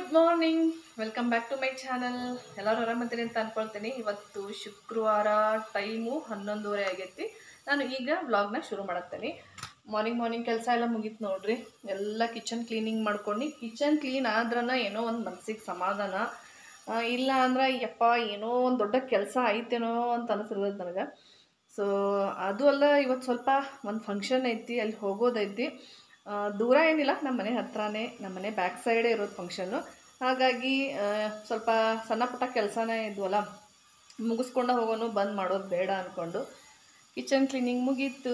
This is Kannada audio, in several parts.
Good morning, welcome back to my channel. ಎಲ್ಲರೂ ಆರಾಮಂತೀನಿ ಅಂತ ಅನ್ಕೊಳ್ತೀನಿ. ಇವತ್ತು ಶುಕ್ರವಾರ, ಟೈಮು 11:30 ಆಗೈತಿ. ನಾನು ಈಗ ವ್ಲಾಗ್ನ ಶುರು ಮಾಡತ್ತೇನೆ. ಮಾರ್ನಿಂಗ್ ಕೆಲಸ ಎಲ್ಲ ಮುಗೀತು ನೋಡ್ರಿ. ಎಲ್ಲ ಕಿಚನ್ ಕ್ಲೀನಿಂಗ್ ಮಾಡ್ಕೊಂಡು, ಕಿಚನ್ ಕ್ಲೀನ್ ಆದ್ರನ ಏನೋ ಒಂದು ಮನಸ್ಸಿಗೆ ಸಮಾಧಾನ. ಇಲ್ಲ ಅಂದ್ರೆ ಯಪ್ಪ ಏನೋ ಒಂದು ದೊಡ್ಡ ಕೆಲಸ ಐತೇನೋ ಅಂತ ಅನಿಸಿರ್ತದೆ ನನಗೆ. ಸೊ ಅದು ಅಲ್ಲ, ಇವತ್ತು ಸ್ವಲ್ಪ ಒಂದು ಫಂಕ್ಷನ್ ಐತಿ, ಅಲ್ಲಿ ಹೋಗೋದೈತಿ. ದೂರ ಏನಿಲ್ಲ, ನಮ್ಮ ಮನೆ ಹತ್ರನೇ, ನಮ್ಮ ಮನೆ ಬ್ಯಾಕ್ ಸೈಡೇ ಇರೋದು ಫಂಕ್ಷನ್ನು. ಹಾಗಾಗಿ ಸ್ವಲ್ಪ ಸಣ್ಣ ಪುಟ್ಟ ಕೆಲಸನೇ ಇದ್ವಲ್ಲ, ಮುಗಿಸ್ಕೊಂಡು ಹೋಗೋನು, ಬಂದ್ ಮಾಡೋದು ಬೇಡ ಅಂದ್ಕೊಂಡು ಕಿಚನ್ ಕ್ಲೀನಿಂಗ್ ಮುಗೀತು.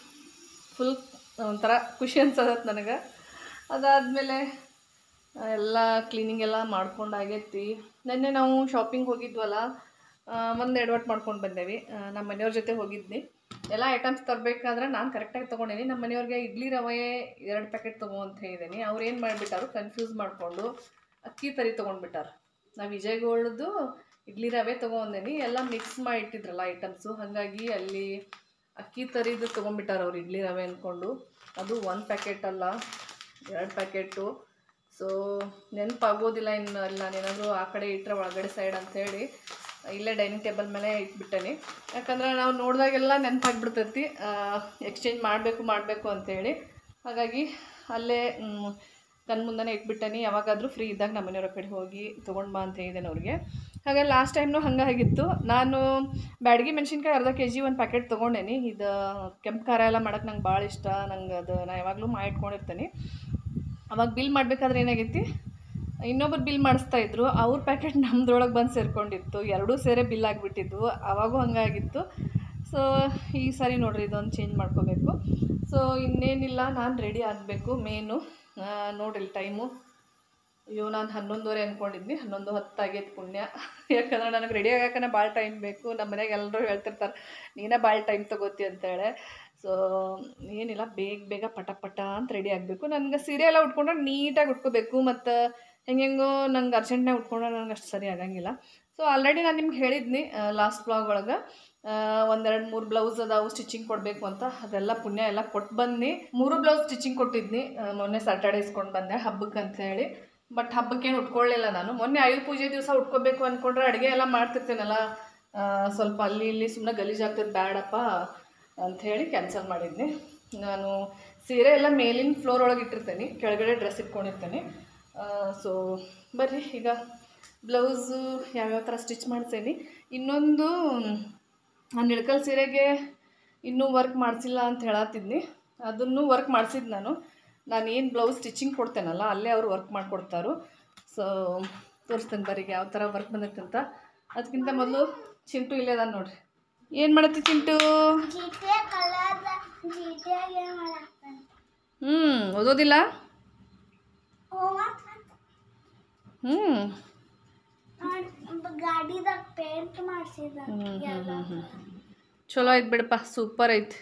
ಫುಲ್ ಒಂಥರ ಖುಷಿ ಅನ್ಸತ್ತೆ ನನಗೆ. ಅದಾದಮೇಲೆ ಎಲ್ಲ ಕ್ಲೀನಿಂಗ್ ಎಲ್ಲ ಮಾಡ್ಕೊಂಡಾಗೈತಿ. ನೆನ್ನೆ ನಾವು ಶಾಪಿಂಗ್ ಹೋಗಿದ್ವಲ್ಲ, ಒಂದೆರಡು ಒಟ್ಟು ಮಾಡ್ಕೊಂಡು ಬಂದೇವಿ. ನಮ್ಮ ಮನೆಯವ್ರ ಜೊತೆ ಹೋಗಿದ್ನಿ. ಎಲ್ಲ ಐಟಮ್ಸ್ ತರಬೇಕಾದ್ರೆ ನಾನು ಕರೆಕ್ಟಾಗಿ ತೊಗೊಂಡೇನಿ. ನಮ್ಮ ಮನೆಯವ್ರಿಗೆ ಇಡ್ಲಿ ರವೆ 2 ಪ್ಯಾಕೆಟ್ ತೊಗೊ ಅಂತ ಹೇಳಿದ್ದೀನಿ. ಅವ್ರು ಏನು ಮಾಡಿಬಿಟ್ಟಾರು, ಕನ್ಫ್ಯೂಸ್ ಮಾಡಿಕೊಂಡು ಅಕ್ಕಿ ತರಿ ತೊಗೊಂಡ್ಬಿಟ್ಟಾರೆ. ನಾವು ವಿಜಯಗೋಲ್ಡ್ದು ಇಡ್ಲಿ ರವೆ ತೊಗೊಂಡೇನಿ. ಎಲ್ಲ ಮಿಕ್ಸ್ ಮಾಡಿ ಇಟ್ಟಿದ್ರಲ್ಲ ಐಟಮ್ಸು, ಹಾಗಾಗಿ ಅಲ್ಲಿ ಅಕ್ಕಿ ತರಿದು ತೊಗೊಂಡ್ಬಿಟ್ಟಾರೆ ಅವ್ರು ಇಡ್ಲಿ ರವೆ ಅಂದ್ಕೊಂಡು. ಅದು 1 ಪ್ಯಾಕೆಟ್ ಅಲ್ಲ, 2 ಪ್ಯಾಕೆಟು. ಸೊ ನೆನಪಾಗೋದಿಲ್ಲ ಇನ್ನು. ಅಲ್ಲಿ ನಾನೇನಾದರೂ ಆ ಕಡೆ ಇಟ್ಟರೆ ಒಳಗಡೆ ಸೈಡ್ ಅಂಥೇಳಿ ಇಲ್ಲೇ ಡೈನಿಂಗ್ ಟೇಬಲ್ ಮೇಲೆ ಇಟ್ಬಿಟ್ಟೇನೆ. ಯಾಕಂದ್ರೆ ನಾವು ನೋಡಿದಾಗೆಲ್ಲ ನೆನಪಾಗ್ಬಿಡ್ತೈತಿ ಎಕ್ಸ್ಚೇಂಜ್ ಮಾಡಬೇಕು ಅಂಥೇಳಿ. ಹಾಗಾಗಿ ಅಲ್ಲೇ ಕಣ್ಮುಂದನೇ ಇಟ್ಬಿಟ್ಟೇನೆ. ಯಾವಾಗಾದರೂ ಫ್ರೀ ಇದ್ದಾಗ ನಮ್ಮ ಮನೆಯವ್ರ ಕಡೆ ಹೋಗಿ ತೊಗೊಂಡು ಬಾ ಅಂತ ಹೇಳಿದ್ದೇನೆ ಅವ್ರಿಗೆ. ಹಾಗಾಗಿ ಲಾಸ್ಟ್ ಟೈಮ್ನು ಹಂಗೆ ಆಗಿತ್ತು. ನಾನು ಬ್ಯಾಡಗಿ ಮೆಣಸಿನ್ಕಾಯಿ ಅರ್ಧ kg 1 ಪ್ಯಾಕೆಟ್ ತೊಗೊಂಡೇನಿ. ಇದು ಕೆಂಪು ಖಾರ ಎಲ್ಲ ಮಾಡೋಕ್ಕೆ ನಂಗೆ ಭಾಳ ಇಷ್ಟ. ನಂಗೆ ಅದು ನಾನು ಯಾವಾಗಲೂ ಮಾಡಿಟ್ಕೊಂಡಿರ್ತೀನಿ. ಅವಾಗ ಬಿಲ್ ಮಾಡಬೇಕಾದ್ರೆ ಏನಾಗೈತಿ, ಇನ್ನೊಬ್ರು ಬಿಲ್ ಮಾಡಿಸ್ತಾಯಿದ್ರು, ಅವ್ರ ಪ್ಯಾಕೆಟ್ ನಮ್ಮದ್ರೊಳಗೆ ಬಂದು ಸೇರಿಕೊಂಡಿತ್ತು. ಎರಡೂ ಸೇರೇ ಬಿಲ್ ಆಗಿಬಿಟ್ಟಿದ್ವು. ಆವಾಗೂ ಹಂಗಾಗಿತ್ತು. ಸೊ ಈ ಸಾರಿ ನೋಡ್ರಿ ಇದೊಂದು ಚೇಂಜ್ ಮಾಡ್ಕೋಬೇಕು. ಸೊ ಇನ್ನೇನಿಲ್ಲ, ನಾನು ರೆಡಿ ಆಗಬೇಕು. ಮೇನು ನೋಡ್ರಿ ಟೈಮು. ಅಯ್ಯೋ, ನಾನು 11:30 ಅಂದ್ಕೊಂಡಿದ್ನಿ, 11:10 ಆಗೈತೆ ಪುಣ್ಯ. ಯಾಕಂದ್ರೆ ನನಗೆ ರೆಡಿ ಆಗೋಕೆ ಭಾಳ ಟೈಮ್ ಬೇಕು. ನಮ್ಮ ಮನೆಯಾಗ ಎಲ್ಲರೂ ಹೇಳ್ತಿರ್ತಾರೆ, ನೀನೇ ಭಾಳ ಟೈಮ್ ತೊಗೋತಿ ಅಂತೇಳಿ. ಸೊ ಏನಿಲ್ಲ, ಬೇಗ ಪಟ ಅಂತ ರೆಡಿ ಆಗಬೇಕು. ನನಗೆ ಸೀರೆ ಎಲ್ಲ ಉಟ್ಕೊಂಡ್ರೆ ನೀಟಾಗಿ ಉಟ್ಕೋಬೇಕು. ಮತ್ತು ಹೆಂಗೆಂಗೋ ನಂಗೆ ಅರ್ಜೆಂಟ್ನಾಗ ಉಟ್ಕೊಂಡ್ರೆ ನನಗೆ ಅಷ್ಟು ಸರಿ ಆಗಂಗಿಲ್ಲ. ಸೊ ಆಲ್ರೆಡಿ ನಾನು ನಿಮ್ಗೆ ಹೇಳಿದ್ನಿ ಲಾಸ್ಟ್ ಬ್ಲಾಗ್ ಒಳಗೆ, 1-2-3 ಬ್ಲೌಸ್ ಅದಾವು ಸ್ಟಿಚಿಂಗ್ ಕೊಡಬೇಕು ಅಂತ. ಅದೆಲ್ಲ ಪುಣ್ಯ ಎಲ್ಲ ಕೊಟ್ಟು ಬಂದು 3 ಬ್ಲೌಸ್ ಸ್ಟಿಚಿಂಗ್ ಕೊಟ್ಟಿದ್ನಿ. ಮೊನ್ನೆ ಸ್ಯಾಟರ್ಡೇ ಇಸ್ಕೊಂಡು ಬಂದೆ ಹಬ್ಬಕ್ಕೆ ಅಂಥೇಳಿ. ಬಟ್ ಹಬ್ಬಕ್ಕೇನು ಉಟ್ಕೊಳ್ಳಿಲ್ಲ ನಾನು. ಮೊನ್ನೆ ಆಯುಧ ಪೂಜೆ ದಿವಸ ಉಟ್ಕೋಬೇಕು ಅಂದ್ಕೊಂಡ್ರೆ ಅಡುಗೆ ಎಲ್ಲ ಮಾಡ್ತಿರ್ತೇನಲ್ಲ, ಸ್ವಲ್ಪ ಅಲ್ಲಿ ಇಲ್ಲಿ ಸುಮ್ಮನೆ ಗಲೀಜಾಗ್ತದೆ, ಬೇಡಪ್ಪ ಅಂಥೇಳಿ ಕ್ಯಾನ್ಸಲ್ ಮಾಡಿದ್ನಿ. ನಾನು ಸೀರೆ ಎಲ್ಲ ಮೇಲಿನ ಫ್ಲೋರ್ ಒಳಗೆ ಇಟ್ಟಿರ್ತೇನೆ, ಕೆಳಗಡೆ ಡ್ರೆಸ್ ಇಟ್ಕೊಂಡಿರ್ತೇನೆ. ಸೊ ಬರ್ರಿ ಈಗ ಬ್ಲೌಸು ಯಾವ್ಯಾವ ಥರ ಸ್ಟಿಚ್ ಮಾಡ್ತೇನೆ. ಇನ್ನೊಂದು ನಾನು ಇಳ್ಕಲ್ ಸೀರೆಗೆ ಇನ್ನೂ ವರ್ಕ್ ಮಾಡಿಸಿಲ್ಲ ಅಂತ ಹೇಳತ್ತಿದ್ನಿ. ಅದನ್ನು ವರ್ಕ್ ಮಾಡಿಸಿದ್ದು ನಾನು ಏನು ಬ್ಲೌಸ್ ಸ್ಟಿಚಿಂಗ್ ಕೊಡ್ತೇನಲ್ಲ, ಅಲ್ಲೇ ಅವರು ವರ್ಕ್ ಮಾಡಿಕೊಡ್ತಾರೋ. ಸೊ ತೋರಿಸ್ತೇನೆ ಬರ್ರಿಗೆ ಯಾವ ಥರ ವರ್ಕ್ ಬಂದೈತೆ ಅಂತ. ಅದಕ್ಕಿಂತ ಮೊದಲು ಚಿಂಟು ಇಲ್ಲೇ ಅದ ನೋಡ್ರಿ. ಏನು ಮಾಡತ್ತಿ ಚಿಂಟು? ಓದೋದಿಲ್ಲ? ಚಲೋ ಐತೆ ಬಿಡಪ್ಪ, ಸೂಪರ್ ಐತಿ.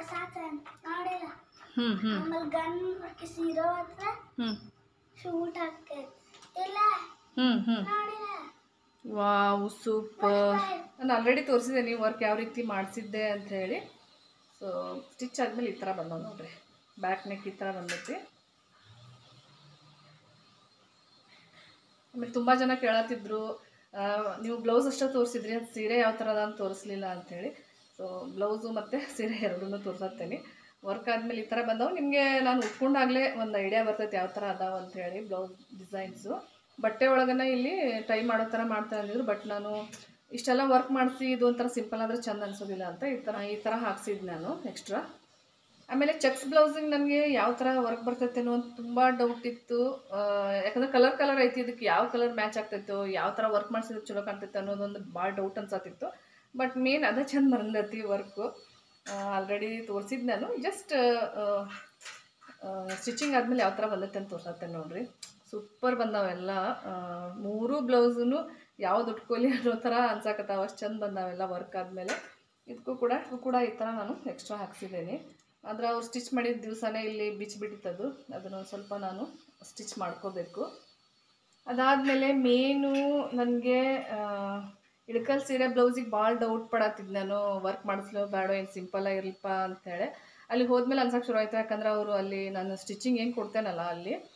Wow, super. ನಾನು ಆಲ್ರೆಡಿ ತೋರಿಸಿದ್ದೇನೆ ವರ್ಕ್ ಯಾವ ರೀತಿ ಮಾಡಿಸಿದ್ದೆ ಅಂತ ಹೇಳಿ. ಸೊ ಸ್ಟಿಚ್ ಆದಮೇಲೆ ಈ ಥರ ಬಂದವು ನೋಡ್ರಿ. ಬ್ಯಾಕ್ ನೆಕ್ ಈ ಥರ ಬಂದೈತಿ. ಆಮೇಲೆ ತುಂಬ ಜನ ಕೇಳತ್ತಿದ್ರು, ನೀವು ಬ್ಲೌಸ್ ಅಷ್ಟೇ ತೋರಿಸಿದ್ರಿ, ಅದು ಸೀರೆ ಯಾವ ಥರ ಅದ ಅಂತ ತೋರಿಸ್ಲಿಲ್ಲ ಅಂಥೇಳಿ. ಸೊ ಬ್ಲೌಸು ಮತ್ತು ಸೀರೆ ಎರಡೂ ತೋರಿಸತ್ತೇನೆ. ವರ್ಕ್ ಆದಮೇಲೆ ಈ ಥರ ಬಂದವು. ನಿಮಗೆ ನಾನು ಉಟ್ಕೊಂಡಾಗಲೇ ಒಂದು ಐಡಿಯಾ ಬರ್ತೈತೆ ಯಾವ ಥರ ಅದಾವೆ ಅಂಥೇಳಿ ಬ್ಲೌಸ್ ಡಿಸೈನ್ಸು. ಬಟ್ಟೆ ಒಳಗನ ಇಲ್ಲಿ ಟ್ರೈ ಮಾಡೋ ಥರ ಮಾಡ್ತಾ ಅಂದಿದ್ರು. ಬಟ್ ನಾನು ಇಷ್ಟೆಲ್ಲ ವರ್ಕ್ ಮಾಡಿಸಿ ಇದು ಒಂಥರ ಸಿಂಪಲ್ ಆದರೆ ಚೆಂದ ಅನಿಸೋದಿಲ್ಲ ಅಂತ ಈ ಥರ ಹಾಕ್ಸಿದ್ದು ನಾನು ಎಕ್ಸ್ಟ್ರಾ. ಆಮೇಲೆ ಚೆಕ್ಸ್ ಬ್ಲೌಸಿಗೆ ನನಗೆ ಯಾವ ಥರ ವರ್ಕ್ ಬರ್ತೈತೇನೋ ಅಂತ ತುಂಬ ಡೌಟ್ ಇತ್ತು. ಯಾಕಂದರೆ ಕಲರ್ ಐತಿ, ಇದಕ್ಕೆ ಯಾವ ಕಲರ್ ಮ್ಯಾಚ್ ಆಗ್ತೈತೋ, ಯಾವ ಥರ ವರ್ಕ್ ಮಾಡಿಸಿದ್ರೆ ಚಲೋ ಕಾಣ್ತೈತೆ ಅನ್ನೋದೊಂದು ಭಾಳ ಡೌಟ್ ಅನ್ಸತ್ತಿತ್ತು. ಬಟ್ ಮೇನ್ ಅದೇ ಚೆಂದ ಬಂದೈತಿ ವರ್ಕು. ಆಲ್ರೆಡಿ ತೋರಿಸಿದ್ದು ನಾನು. ಜಸ್ಟ್ ಸ್ಟಿಚಿಂಗ್ ಆದಮೇಲೆ ಯಾವ ಥರ ಬಂದೈತೆ ಅಂತ ತೋರ್ಸತ್ತೆ ನೋಡ್ರಿ. ಸೂಪರ್ ಬಂದಾವೆಲ್ಲ 3 ಬ್ಲೌಸೂ ಯಾವ್ದು ಉಟ್ಕೊಲಿ ಅನ್ನೋ ಥರ ಅನ್ಸಕತ್ತಾವ, ಅಷ್ಟು ಚೆಂದ ಬಂದಾವೆಲ್ಲ ವರ್ಕ್ ಆದಮೇಲೆ. ಇದಕ್ಕೂ ಕೂಡ ಈ ಥರ ನಾನು ಎಕ್ಸ್ಟ್ರಾ ಹಾಕ್ಸಿದ್ದೇನೆ. ಆದರೆ ಅವ್ರು ಸ್ಟಿಚ್ ಮಾಡಿದ ದಿವಸನೇ ಇಲ್ಲಿ ಬಿಚ್ಚಿಬಿಟ್ಟಿತ್ತದು. ಅದನ್ನು ಸ್ವಲ್ಪ ನಾನು ಸ್ಟಿಚ್ ಮಾಡ್ಕೋಬೇಕು. ಅದಾದಮೇಲೆ ಮೇನು ನನಗೆ ಇಳಕಲ್ ಸೀರೆ ಬ್ಲೌಸಿಗೆ ಭಾಳ ಡೌಟ್ ಪಡತ್ತಿದ್ದು ನಾನು. ವರ್ಕ್ ಮಾಡಿಸ್ಲೋ ಬೇಡ, ಏನು ಸಿಂಪಲ್ಲಾಗಿರ್ಲಿಪ್ಪ ಅಂಥೇಳಿ. ಅಲ್ಲಿ ಹೋದ್ಮೇಲೆ ಅನ್ಸಕ್ಕೆ ಶುರು ಆಯಿತು. ಯಾಕಂದ್ರೆ ಅವರು ಅಲ್ಲಿ ನಾನು ಸ್ಟಿಚಿಂಗ್ ಏನು ಕೊಡ್ತೇನಲ್ಲ, ಅಲ್ಲಿ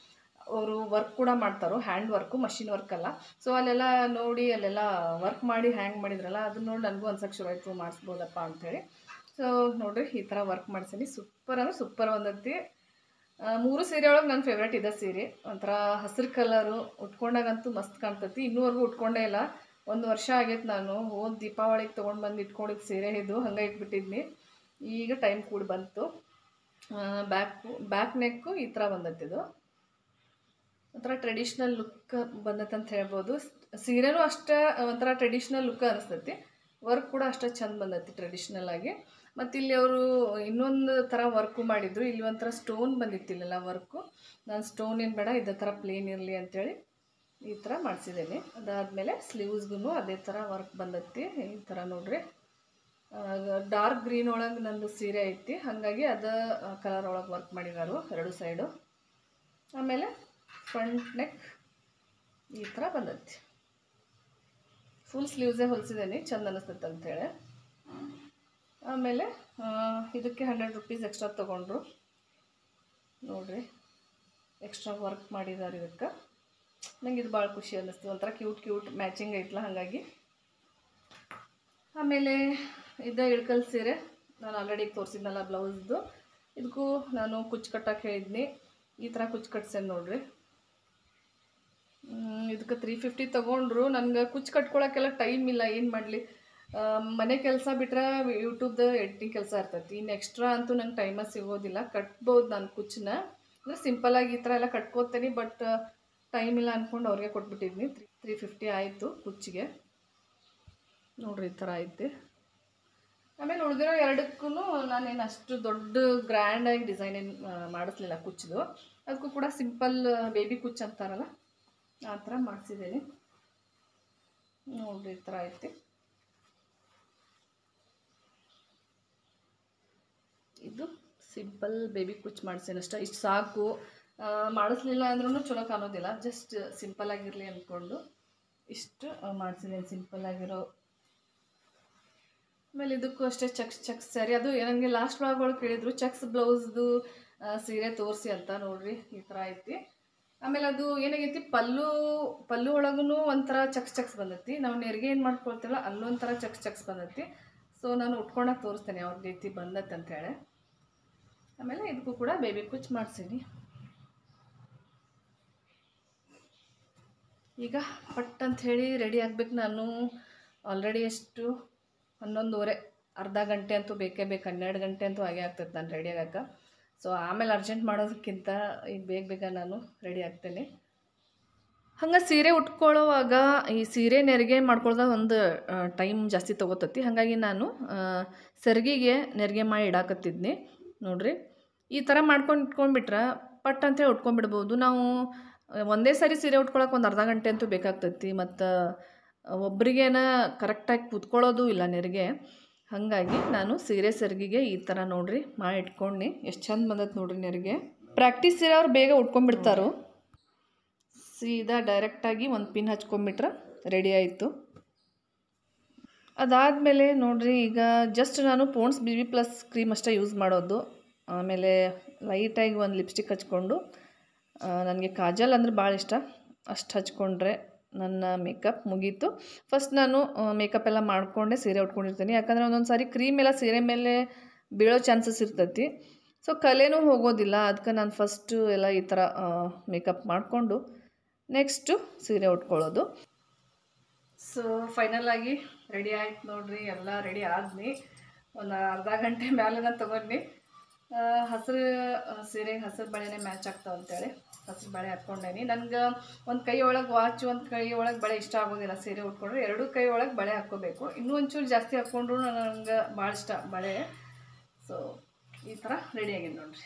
ಅವರು ವರ್ಕ್ ಕೂಡ ಮಾಡ್ತಾರೋ, ಹ್ಯಾಂಡ್ ವರ್ಕು, ಮಷಿನ್ ವರ್ಕ್ ಅಲ್ಲ. ಸೊ ಅಲ್ಲೆಲ್ಲ ನೋಡಿ ಅಲ್ಲೆಲ್ಲ ವರ್ಕ್ ಮಾಡಿ ಹ್ಯಾಂಗ್ ಮಾಡಿದ್ರಲ್ಲ, ಅದನ್ನ ನೋಡಿ ನನಗೂ ಅನ್ಸಕ್ಕೆ ಶುರು ಆಯಿತು ಮಾಡಿಸ್ಬೋದಪ್ಪ ಅಂಥೇಳಿ. ಸೊ ನೋಡಿರಿ ಈ ಥರ ವರ್ಕ್ ಮಾಡ್ಸೀನಿ. ಸೂಪರ್ ಅಂದರೆ ಸೂಪರ್ ಬಂದೈತಿ. 3 ಸೀರೆ ಒಳಗೆ ನನ್ನ ಫೇವ್ರೇಟ್ ಇದೆ ಸೀರೆ. ಒಂಥರ ಹಸಿರು ಕಲರು, ಉಟ್ಕೊಂಡಾಗಂತೂ ಮಸ್ತ್ ಕಾಣ್ತೈತಿ. ಇನ್ನೂವರೆಗೂ ಉಟ್ಕೊಂಡೇ ಇಲ್ಲ. 1 ವರ್ಷ ಆಗೈತೆ ನಾನು ಹೋದ ದೀಪಾವಳಿಗೆ ತೊಗೊಂಡು ಬಂದು ಇಟ್ಕೊಂಡಿದ್ದು ಸೀರೆ ಇದು. ಹಂಗೆ ಇಟ್ಬಿಟ್ಟಿದ್ನಿ. ಈಗ ಟೈಮ್ ಕೂಡ ಬಂತು. ಬ್ಯಾಕ್ ನೆಕ್ಕು ಈ ಥರ ಬಂದೈತಿ. ಇದು ಒಂಥರ ಟ್ರೆಡಿಷ್ನಲ್ ಲುಕ್ ಬಂದೈತೆ ಅಂತ ಹೇಳ್ಬೋದು. ಸೀರೆನೂ ಅಷ್ಟೇ ಒಂಥರ ಟ್ರೆಡಿಷ್ನಲ್ ಲುಕ್ ಅನಿಸ್ತೈತಿ. ವರ್ಕ್ ಕೂಡ ಅಷ್ಟೇ ಚಂದ ಬಂದೈತಿ ಟ್ರೆಡಿಷ್ನಲ್ ಆಗಿ. ಮತ್ತು ಇಲ್ಲಿ ಅವರು ಇನ್ನೊಂದು ಥರ ವರ್ಕು ಮಾಡಿದರು. ಇಲ್ಲಿ ಒಂಥರ ಸ್ಟೋನ್ ಬಂದಿತ್ತು ಇಲ್ಲೆಲ್ಲ ವರ್ಕು. ನಾನು ಸ್ಟೋನ್ ಏನು ಬೇಡ, ಇದೇ ಥರ ಪ್ಲೇನ್ ಇರಲಿ ಅಂಥೇಳಿ ಈ ಥರ ಮಾಡಿಸಿದ್ದೀನಿ. ಅದಾದಮೇಲೆ ಸ್ಲೀವ್ಸ್ಗೂ ಅದೇ ಥರ ವರ್ಕ್ ಬಂದೈತಿ. ಈ ಥರ ನೋಡ್ರಿ, ಡಾರ್ಕ್ ಗ್ರೀನ್ ಒಳಗೆ ನಂದು ಸೀರೆ ಐತಿ, ಹಾಗಾಗಿ ಅದು ಕಲರ್ ಒಳಗೆ ವರ್ಕ್ ಮಾಡಿದಾರು 2 ಸೈಡು. ಆಮೇಲೆ ಫ್ರಂಟ್ ನೆಕ್ ಈ ಥರ ಬಂದೈತಿ. ಫುಲ್ ಸ್ಲೀವ್ಸೇ ಹೊಲಿಸಿದ್ದೀನಿ, ಚಂದ ಅನ್ನಿಸ್ತೈತೆ ಅಂಥೇಳಿ. ಆಮೇಲೆ ಇದಕ್ಕೆ 100 ರೂಪೀಸ್ ಎಕ್ಸ್ಟ್ರಾ ತೊಗೊಂಡ್ರು. ನೋಡಿರಿ ಎಕ್ಸ್ಟ್ರಾ ವರ್ಕ್ ಮಾಡಿದ್ದಾರೆ ಇದಕ್ಕೆ. ನಂಗೆ ಇದು ಭಾಳ ಖುಷಿ ಅನ್ನಿಸ್ತು. ಒಂಥರ ಕ್ಯೂಟ್ ಮ್ಯಾಚಿಂಗ್ ಐತಲ್ಲ, ಹಾಗಾಗಿ. ಆಮೇಲೆ ಇದು ಇಳ್ಕಲ್ ಸೀರೆ ನಾನು ಆಲ್ರೆಡಿ ತೋರಿಸಿದ್ನಲ್ಲ ಬ್ಲೌಸ್ದು. ಇದಕ್ಕೂ ನಾನು ಕುಚ್ಚು ಕಟ್ಟಕ್ಕೆ ಹೇಳಿದ್ನಿ. ಈ ಥರ ಕುಚ್ಚು ಕಟ್ಸೇನೆ ನೋಡ್ರಿ. ಇದಕ್ಕೆ 350 ತೊಗೊಂಡ್ರು. ನನಗೆ ಕುಚ್ಚು ಕಟ್ಕೊಳಕ್ಕೆಲ್ಲ ಟೈಮ್ ಇಲ್ಲ, ಏನು ಮಾಡಲಿ. ಮನೆ ಕೆಲಸ ಬಿಟ್ಟರೆ ಯೂಟ್ಯೂಬ್ದು ಎಡಿಟಿಂಗ್ ಕೆಲಸ ಇರ್ತೈತಿ. ಇನ್ನು ಎಕ್ಸ್ಟ್ರಾ ಅಂತೂ ನಂಗೆ ಟೈಮ ಸಿಗೋದಿಲ್ಲ. ಕಟ್ಬೋದು ನಾನು ಕುಚ್ಚನ್ನ, ಅಂದರೆ ಸಿಂಪಲಾಗಿ ಈ ಥರ ಎಲ್ಲ ಕಟ್ಕೋತೀನಿ. ಬಟ್ ಟೈಮ್ ಇಲ್ಲ ಅಂದ್ಕೊಂಡು ಅವ್ರಿಗೆ ಕೊಟ್ಬಿಟ್ಟಿದ್ನಿ. 350 ಆಯಿತು ಕುಚ್ಚಿಗೆ. ನೋಡ್ರಿ ಈ ಥರ ಐತಿ. ಆಮೇಲೆ ಉಳಿದಿರೋ 2ಕ್ಕೂ ನಾನೇನು ಅಷ್ಟು ದೊಡ್ಡ ಗ್ರ್ಯಾಂಡಾಗಿ ಡಿಸೈನ್ ಏನು ಮಾಡಿಸ್ಲಿಲ್ಲ ಕುಚ್ಚದು. ಅದಕ್ಕೂ ಕೂಡ ಸಿಂಪಲ್ ಬೇಬಿ ಕುಚ್ಚು ಅಂತಾರಲ್ಲ, ಆ ಥರ ಮಾಡಿಸಿದ್ದೀನಿ. ನೋಡ್ರಿ ಈ ಥರ ಐತಿ. ಇದು ಸಿಂಪಲ್ ಬೇಬಿ ಕುಚ್ಚು ಮಾಡಿಸೇನೆ ಅಷ್ಟೇ. ಇಷ್ಟು ಸಾಕು. ಮಾಡಿಸ್ಲಿಲ್ಲ ಅಂದ್ರೂ ಚಲೋ ಕಾಣೋದಿಲ್ಲ. ಜಸ್ಟ್ ಸಿಂಪಲ್ ಆಗಿರಲಿ ಅಂದ್ಕೊಂಡು ಇಷ್ಟು ಮಾಡಿಸಿದ್ದೀನಿ, ಸಿಂಪಲ್ ಆಗಿರೋ. ಆಮೇಲೆ ಇದಕ್ಕೂ ಅಷ್ಟೇ ಚೆಕ್ಸ್ ಸ್ಯಾರಿ. ಅದು ನನಗೆ ಲಾಸ್ಟ್ ವ್ಲಾಗ್ಗಳು ಕೇಳಿದ್ರು ಚೆಕ್ಸ್ ಬ್ಲೌಸ್ದು ಸೀರೆ ತೋರಿಸಿ ಅಂತ. ನೋಡ್ರಿ ಈ ಥರ ಐತಿ. ಆಮೇಲೆ ಅದು ಏನಾಗೈತಿ, ಪಲ್ಲು ಒಳಗೂ ಒಂಥರ ಚೆಕ್ಸ್ ಬಂದೈತಿ. ನಾವು ನೆರಿಗೆ ಏನು ಮಾಡ್ಕೊಳ್ತೀವಲ್ಲ ಅಲ್ಲೊಂಥರ ಚೆಕ್ಸ್ ಬಂದೈತಿ. ಸೊ ನಾನು ಉಟ್ಕೊಂಡಾಗ ತೋರಿಸ್ತೇನೆ ಯಾವ ರೀತಿ ಬಂದೈತೆ ಅಂಥೇಳಿ. ಆಮೇಲೆ ಇದಕ್ಕೂ ಕೂಡ ಬೇಬಿ ಕುಚ್ಚು ಮಾಡಿಸೀನಿ. ಈಗ ಪಟ್ ಅಂಥೇಳಿ ರೆಡಿ ಆಗ್ಬೇಕು ನಾನು. ಆಲ್ರೆಡಿ ಎಷ್ಟು 11:30, ಅರ್ಧ ಗಂಟೆ ಅಂತೂ ಬೇಕೇ ಬೇಕು. 12 ಗಂಟೆ ಅಂತೂ ಆಗೇ ಆಗ್ತೈತೆ ನಾನು ರೆಡಿ ಆಗಕ್ಕೆ. ಸೊ ಆಮೇಲೆ ಅರ್ಜೆಂಟ್ ಮಾಡೋದಕ್ಕಿಂತ ಈಗ ಬೇಗ ನಾನು ರೆಡಿ ಆಗ್ತೇನೆ. ಹಂಗೆ ಸೀರೆ ಉಟ್ಕೊಳ್ಳೋವಾಗ ಈ ಸೀರೆ ನೆರಿಗೆ ಮಾಡ್ಕೊಳ್ಳೋದಾಗ ಒಂದು ಟೈಮ್ ಜಾಸ್ತಿ ತೊಗೋತೈತಿ. ಹಾಗಾಗಿ ನಾನು ಸೆರ್ಗಿಗೆ ನೆರಿಗೆ ಮಾಡಿ ಇಡಾಕತ್ತಿದ್ನಿ. ನೋಡಿರಿ ಈ ಥರ ಮಾಡ್ಕೊಂಡು ಇಟ್ಕೊಂಡ್ಬಿಟ್ರೆ ಪಟ್ ಅಂತೇಳಿ ಉಟ್ಕೊಂಡ್ಬಿಡ್ಬೋದು. ನಾವು ಒಂದೇ ಸಾರಿ ಸೀರೆ ಉಟ್ಕೊಳಕ್ಕೆ ಒಂದು ಅರ್ಧ ಗಂಟೆ ಅಂತೂ ಬೇಕಾಗ್ತೈತಿ. ಮತ್ತು ಒಬ್ರಿಗೇನ ಕರೆಕ್ಟಾಗಿ ಕೂತ್ಕೊಳ್ಳೋದು ಇಲ್ಲ ನೆರಿಗೆ. ಹಾಗಾಗಿ ನಾನು ಸೀರೆ ಸೆರ್ಗಿಗೆ ಈ ಥರ ನೋಡ್ರಿ ಮಾಡಿ ಇಟ್ಕೊಂಡು ಎಷ್ಟು ಚಂದ ಬಂದೈತೆ ನೋಡ್ರಿ ನೆರಿಗೆ. ಪ್ರಾಕ್ಟೀಸ್ ಸೀರೆ ಅವ್ರು ಬೇಗ ಉಟ್ಕೊಂಡ್ಬಿಡ್ತಾರೋ. ಸೀದಾ ಡೈರೆಕ್ಟಾಗಿ ಒಂದು ಪಿನ್ ಹಚ್ಕೊಂಡ್ಬಿಟ್ರೆ ರೆಡಿ ಆಯಿತು. ಅದಾದಮೇಲೆ ನೋಡ್ರಿ ಈಗ ಜಸ್ಟ್ ನಾನು ಪೋಂಡ್ಸ್ BB+ ಕ್ರೀಮ್ ಅಷ್ಟೇ ಯೂಸ್ ಮಾಡೋದು. ಆಮೇಲೆ ಲೈಟಾಗಿ ಒಂದು ಲಿಪ್ಸ್ಟಿಕ್ ಹಚ್ಕೊಂಡು, ನನಗೆ ಕಾಜಲ್ ಅಂದರೆ ಭಾಳ ಇಷ್ಟ, ಅಷ್ಟು ಹಚ್ಕೊಂಡ್ರೆ ನನ್ನ ಮೇಕಪ್ ಮುಗೀತು. ಫಸ್ಟ್ ನಾನು ಮೇಕಪ್ ಎಲ್ಲ ಮಾಡಿಕೊಂಡೆ ಸೀರೆ ಉಟ್ಕೊಂಡಿರ್ತೀನಿ. ಯಾಕಂದರೆ ಒಂದೊಂದು ಸಾರಿ ಕ್ರೀಮ್ ಎಲ್ಲ ಸೀರೆ ಮೇಲೆ ಬೀಳೋ ಚಾನ್ಸಸ್ ಇರ್ತೈತಿ. ಸೊ ಕಲೆನೂ ಹೋಗೋದಿಲ್ಲ. ಅದಕ್ಕೆ ನಾನು ಫಸ್ಟು ಎಲ್ಲ ಈ ಥರ ಮೇಕಪ್ ಮಾಡಿಕೊಂಡು ನೆಕ್ಸ್ಟು ಸೀರೆ ಉಟ್ಕೊಳ್ಳೋದು. ಸೊ ಫೈನಲಾಗಿ ರೆಡಿ ಆಯ್ತು ನೋಡ್ರಿ. ಎಲ್ಲ ರೆಡಿ ಆದ್ನಿ. ಒಂದು ಅರ್ಧ ಗಂಟೆ ಮೇಲೆ ನಾನು ತೊಗೊಂಡು ಹಸಿರು ಸೀರೆಗೆ ಹಸಿರು ಬಳೆನೇ ಮ್ಯಾಚ್ ಆಗ್ತಾವೆ ಅಂತೇಳಿ ಹಸಿರು ಬಳೆ ಹಾಕ್ಕೊಂಡೇನಿ. ನನಗೆ ಒಂದು ಕೈ ಒಳಗೆ ವಾಚ್, ಒಂದು ಕೈ ಒಳಗೆ ಬಳೆ ಇಷ್ಟ ಆಗೋದಿಲ್ಲ. ಸೀರೆ ಉಟ್ಕೊಂಡ್ರೆ 2 ಕೈ ಒಳಗೆ ಬಳೆ ಹಾಕ್ಕೋಬೇಕು. ಇನ್ನೂ ಒಂಚೂರು ಜಾಸ್ತಿ ಹಾಕ್ಕೊಂಡ್ರು ನನಗೆ ಭಾಳ ಇಷ್ಟ ಬಳೆ. ಸೊ ಈ ಥರ ರೆಡಿಯಾಗಿದೆ ನೋಡ್ರಿ.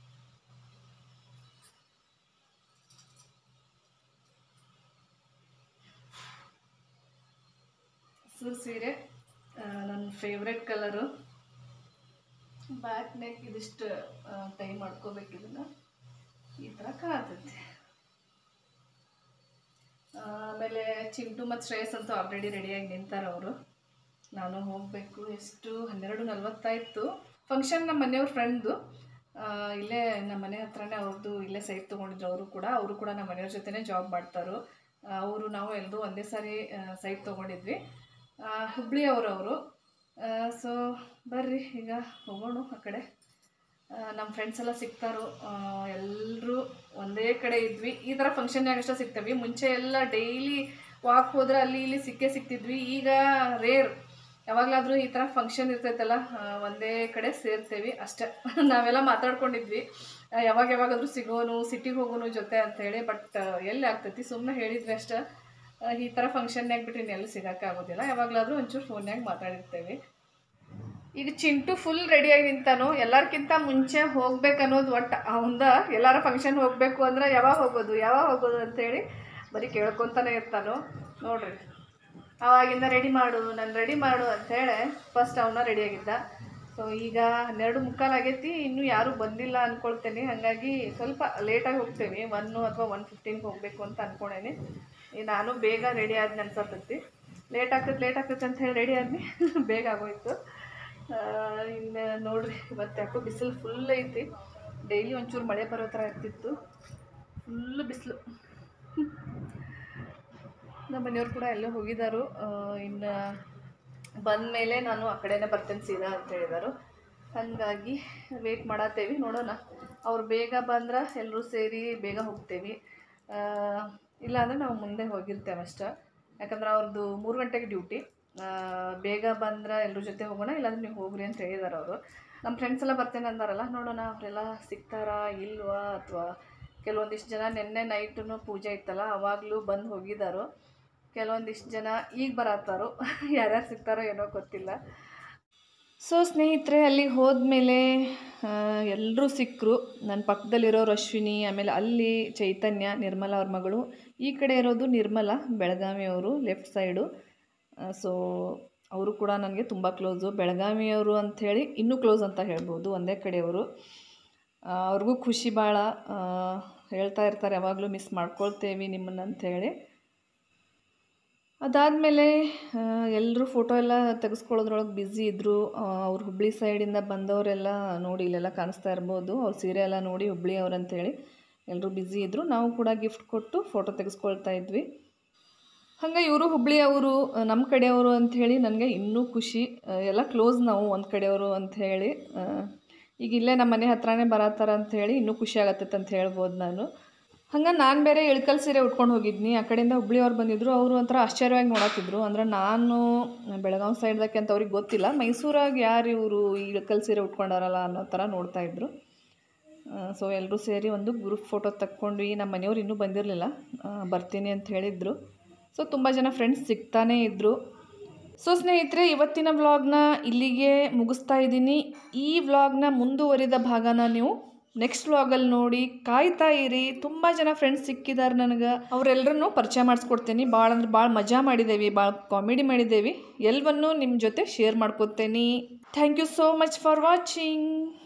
ಹಸಿರು ಸೀರೆ ನನ್ನ ಫೇವ್ರೆಟ್ ಕಲರು. ಬ್ಯಾಕ್ ನೆಕ್ ಇದಿಷ್ಟು ಟೈ ಮಾಡ್ಕೋಬೇಕು. ಇದನ್ನು ಈ ಥರ ಕಾಣ್ತೈತಿ. ಆಮೇಲೆ ಚಿಂಟು ಮತ್ತು ಶ್ರೇಯಸ್ ಅಂತೂ ಆಲ್ರೆಡಿ ರೆಡಿಯಾಗಿ ನಿಂತಾರೆ ಅವರು. ನಾನು ಹೋಗಬೇಕು. ಎಷ್ಟು 12:40 ಆಯಿತು. ಫಂಕ್ಷನ್ ನಮ್ಮ ಮನೆಯವ್ರ ಫ್ರೆಂಡ್ದು. ಇಲ್ಲೇ ನಮ್ಮ ಮನೆ ಹತ್ರನೇ ಅವ್ರದ್ದು ಇಲ್ಲೇ ಸೈಟ್ ತೊಗೊಂಡಿದ್ರು. ಅವರು ಕೂಡ ನಮ್ಮ ಮನೆಯವ್ರ ಜೊತೆನೇ ಜಾಬ್ ಮಾಡ್ತಾರೋ. ಅವರು ನಾವು ಎಲ್ಲರೂ ಒಂದೇ ಸಾರಿ ಸೈಟ್ ತೊಗೊಂಡಿದ್ವಿ. ಹುಬ್ಳಿ ಅವರು. ಸೊ ಬರ್ರಿ ಈಗ ಹೋಗೋಣ ಆ ಕಡೆ. ನಮ್ಮ ಫ್ರೆಂಡ್ಸ್ ಎಲ್ಲ ಸಿಗ್ತಾರೋ. ಎಲ್ಲರೂ ಒಂದೇ ಕಡೆ ಇದ್ವಿ. ಈ ಥರ ಫಂಕ್ಷನ್ನಾಗ ಅಷ್ಟೇ ಸಿಗ್ತೇವೆ. ಮುಂಚೆ ಎಲ್ಲ ಡೈಲಿ ವಾಕ್ ಹೋದ್ರೆ ಅಲ್ಲಿ ಇಲ್ಲಿ ಸಿಗ್ತಿದ್ವಿ. ಈಗ ರೇರ್, ಯಾವಾಗಲಾದರೂ ಈ ಥರ ಫಂಕ್ಷನ್ ಇರ್ತೈತಲ್ಲ ಒಂದೇ ಕಡೆ ಸೇರ್ತೇವೆ ಅಷ್ಟೇ. ನಾವೆಲ್ಲ ಮಾತಾಡ್ಕೊಂಡಿದ್ವಿ ಯಾವಾಗಾದರೂ ಸಿಗೋನು, ಸಿಟಿಗೆ ಹೋಗೋನು ಜೊತೆ ಅಂಥೇಳಿ. ಬಟ್ ಎಲ್ಲಿ ಆಗ್ತೈತಿ, ಸುಮ್ಮನೆ ಹೇಳಿದ್ವಿ ಅಷ್ಟೇ. ಈ ಥರ ಫಂಕ್ಷನ್ನಾಗ ಬಿಟ್ಟು ಇನ್ನೆಲ್ಲೂ ಸಿಗೋಕ್ಕಾಗೋದಿಲ್ಲ. ಯಾವಾಗಲಾದರೂ ಒಂಚೂರು ಫೋನ್ಯಾಗ ಮಾತಾಡಿರ್ತೇವೆ. ಈಗ ಚಿಂಟು ಫುಲ್ ರೆಡಿಯಾಗಿ ನಿಂತಾನು. ಎಲ್ಲರಿಗಿಂತ ಮುಂಚೆ ಹೋಗ್ಬೇಕನ್ನೋದು ಒಟ್ಟು ಅವಂದ. ಎಲ್ಲರ ಫಂಕ್ಷನ್ ಹೋಗಬೇಕು ಅಂದ್ರೆ ಯಾವಾಗ ಹೋಗೋದು ಅಂಥೇಳಿ ಬರೀ ಕೇಳ್ಕೊತಾನೆ ಇರ್ತಾನು. ನೋಡ್ರಿ, ಆವಾಗಿಂದ ರೆಡಿ ಮಾಡು ಅಂಥೇಳಿ ಫಸ್ಟ್ ಅವನ್ನ ರೆಡಿಯಾಗಿದ್ದ. ಸೊ ಈಗ 12:45 ಆಗೈತಿ, ಇನ್ನೂ ಯಾರೂ ಬಂದಿಲ್ಲ ಅಂದ್ಕೊಳ್ತೇನೆ. ಹಾಗಾಗಿ ಸ್ವಲ್ಪ ಲೇಟಾಗಿ ಹೋಗ್ತೇವೆ. 1 ಅಥವಾ 1:15 ಹೋಗಬೇಕು ಅಂತ ಅಂದ್ಕೊಂಡೇನೆ. ನಾನು ಬೇಗ ರೆಡಿ ಆದ್ನಿ ಅನ್ಸತ್ತೈತಿ. ಲೇಟ್ ಆಗ್ತೈತೆ ಅಂತ ಹೇಳಿ ರೆಡಿ ಆದ್ನಿ. ಬೇಗ ಆಗೋಯ್ತು. ಇನ್ನು ನೋಡ್ರಿ, ಇವತ್ತು ಯಾಕೋ ಬಿಸಿಲು ಫುಲ್ ಐತಿ. ಡೈಲಿ ಒಂಚೂರು ಮಳೆ ಬರೋ ಥರ ಇರ್ತಿತ್ತು. ಫುಲ್ಲು ಬಿಸಿಲು. ನಮ್ಮ ಮನೆಯವ್ರು ಕೂಡ ಎಲ್ಲೋ ಹೋಗಿದ್ದಾರು. ಇನ್ನು ಬಂದ ಮೇಲೆ ನಾನು ಆ ಕಡೆನೇ ಬರ್ತೇನೆ ಸೀದಾ ಅಂತ ಹೇಳಿದರು. ಹಾಗಾಗಿ ವೇಟ್ ಮಾಡತ್ತೇವೆ. ನೋಡೋಣ, ಅವ್ರು ಬೇಗ ಬಂದ್ರೆ ಎಲ್ಲರೂ ಸೇರಿ ಬೇಗ ಹೋಗ್ತೇವೆ. ಇಲ್ಲಾಂದರೆ ನಾವು ಮುಂದೆ ಹೋಗಿರ್ತೇವೆ ಅಷ್ಟೇ. ಯಾಕಂದ್ರೆ ಅವ್ರದ್ದು 3 ಗಂಟೆಗೆ ಡ್ಯೂಟಿ. ಬೇಗ ಬಂದ್ರೆ ಎಲ್ಲರ ಜೊತೆ ಹೋಗೋಣ, ಇಲ್ಲಾಂದ್ರೆ ನೀವು ಹೋಗ್ರಿ ಅಂತ ಹೇಳಿದಾರೆ ಅವರು. ನಮ್ಮ ಫ್ರೆಂಡ್ಸ್ ಎಲ್ಲ ಬರ್ತೇನೆ ಅಂದಾರಲ್ಲ, ನೋಡೋಣ ಅವರೆಲ್ಲ ಸಿಗ್ತಾರಾ ಇಲ್ವಾ. ಅಥವಾ ಕೆಲವೊಂದಿಷ್ಟು ಜನ ನಿನ್ನೆ ನೈಟು ಪೂಜೆ ಇತ್ತಲ್ಲ ಅವಾಗಲೂ ಬಂದು ಹೋಗಿದ್ದಾರೋ. ಕೆಲವೊಂದಿಷ್ಟು ಜನ ಈಗ ಬರತ್ತಾರೋ. ಯಾರ್ಯಾರು ಸಿಗ್ತಾರೋ ಏನೋ ಗೊತ್ತಿಲ್ಲ. ಸೊ ಸ್ನೇಹಿತರೆ, ಅಲ್ಲಿಗೆ ಹೋದ್ಮೇಲೆ ಎಲ್ಲರೂ ಸಿಕ್ಕರು. ನನ್ನ ಪಕ್ಕದಲ್ಲಿರೋರು ಅಶ್ವಿನಿ, ಆಮೇಲೆ ಅಲ್ಲಿ ಚೈತನ್ಯ, ನಿರ್ಮಲಾ ಅವ್ರ ಮಗಳು. ಈ ಕಡೆ ಇರೋದು ನಿರ್ಮಲಾ, ಬೆಳಗಾವಿಯವರು, ಲೆಫ್ಟ್ ಸೈಡು. ಸೊ ಅವರು ಕೂಡ ನನಗೆ ತುಂಬ ಕ್ಲೋಸು. ಬೆಳಗಾವಿಯವರು ಅಂಥೇಳಿ ಇನ್ನೂ ಕ್ಲೋಸ್ ಅಂತ ಹೇಳ್ಬೋದು, ಒಂದೇ ಕಡೆಯವರು. ಅವ್ರಿಗೂ ಖುಷಿ ಭಾಳ. ಹೇಳ್ತಾ ಇರ್ತಾರೆ ಯಾವಾಗಲೂ ಮಿಸ್ ಮಾಡ್ಕೊಳ್ತೇವೆ ನಿಮ್ಮನ್ನು ಅಂಥೇಳಿ. ಅದಾದಮೇಲೆ ಎಲ್ಲರೂ ಫೋಟೋ ಎಲ್ಲ ತೆಗೆಸ್ಕೊಳ್ಳೋದ್ರೊಳಗೆ ಬ್ಯುಸಿ ಇದ್ದರು. ಅವ್ರು ಹುಬ್ಳಿ ಸೈಡಿಂದ ಬಂದವರೆಲ್ಲ ನೋಡಿ ಇಲ್ಲೆಲ್ಲ ಕಾಣಿಸ್ತಾ ಇರ್ಬೋದು. ಅವ್ರ ಸೀರೆ ಎಲ್ಲ ನೋಡಿ ಹುಬ್ಳಿ ಅವ್ರು ಅಂಥೇಳಿ ಎಲ್ಲರೂ ಬ್ಯುಸಿ ಇದ್ದರು. ನಾವು ಕೂಡ ಗಿಫ್ಟ್ ಕೊಟ್ಟು ಫೋಟೋ ತೆಗೆಸ್ಕೊಳ್ತಾ ಇದ್ವಿ. ಹಂಗೆ ಇವರು ಹುಬ್ಳಿ ಅವರು, ನಮ್ಮ ಕಡೆಯವರು ಅಂಥೇಳಿ ನನಗೆ ಇನ್ನೂ ಖುಷಿ. ಎಲ್ಲ ಕ್ಲೋಸ್ ನಾವು, ಒಂದು ಕಡೆಯವರು ಅಂಥೇಳಿ. ಈಗ ಇಲ್ಲೇ ನಮ್ಮ ಮನೆ ಹತ್ರನೇ ಬರತ್ತಾರ ಅಂಥೇಳಿ ಇನ್ನೂ ಖುಷಿ ಆಗತ್ತೈತೆ ಅಂತ ಹೇಳ್ಬೋದು ನಾನು. ಹಂಗೆ ನಾನು ಬೇರೆ ಇಳ್ಕಲ್ ಸೀರೆ ಉಟ್ಕೊಂಡು ಹೋಗಿದ್ನಿ. ಆ ಕಡೆಯಿಂದ ಹುಬ್ಳಿಯವ್ರು ಬಂದಿದ್ದರು. ಅವರು ಒಂಥರ ಆಶ್ಚರ್ಯವಾಗಿ ನೋಡತ್ತಿದ್ರು. ಅಂದ್ರೆ ನಾನು ಬೆಳಗಾವಿ ಸೈಡ್ದಕ್ಕೆ ಅಂತ ಅವ್ರಿಗೆ ಗೊತ್ತಿಲ್ಲ. ಮೈಸೂರಾಗ ಯಾರು ಇವರು ಇಳ್ಕಲ್ ಸೀರೆ ಉಟ್ಕೊಂಡಾರಲ್ಲ ಅನ್ನೋ ಥರ ನೋಡ್ತಾಯಿದ್ರು. ಸೊ ಎಲ್ಲರೂ ಸೇರಿ ಒಂದು ಗ್ರೂಪ್ ಫೋಟೋ ತಕ್ಕೊಂಡ್ವಿ. ನಮ್ಮ ಮನೆಯವ್ರು ಇನ್ನೂ ಬಂದಿರಲಿಲ್ಲ, ಬರ್ತೀನಿ ಅಂತ ಹೇಳಿದರು. ಸೊ ತುಂಬ ಜನ ಫ್ರೆಂಡ್ಸ್ ಸಿಗ್ತಾನೇ ಇದ್ದರು. ಸೊ ಸ್ನೇಹಿತರೆ, ಇವತ್ತಿನ ವ್ಲಾಗ್ನ ಇಲ್ಲಿಗೆ ಮುಗಿಸ್ತಾ ಇದ್ದೀನಿ. ಈ ವ್ಲಾಗ್ನ ಮುಂದುವರಿದ ಭಾಗನ ನೀವು ನೆಕ್ಸ್ಟ್ ವ್ಲಾಗಲ್ಲಿ ನೋಡಿ ಕಾಯ್ತಾ ಇರಿ. ತುಂಬ ಜನ ಫ್ರೆಂಡ್ಸ್ ಸಿಕ್ಕಿದ್ದಾರೆ ನನಗೆ. ಅವರೆಲ್ಲರನ್ನೂ ಪರಿಚಯ ಮಾಡಿಸ್ಕೊಡ್ತೀನಿ. ಭಾಳ ಅಂದ್ರೆ ಭಾಳ ಮಜಾ ಮಾಡಿದ್ದೇವೆ, ಭಾಳ ಕಾಮಿಡಿ ಮಾಡಿದ್ದೇವೆ. ಎಲ್ಲವನ್ನೂ ನಿಮ್ಮ ಜೊತೆ ಶೇರ್ ಮಾಡ್ಕೊತೀನಿ. Thank you so much for watching.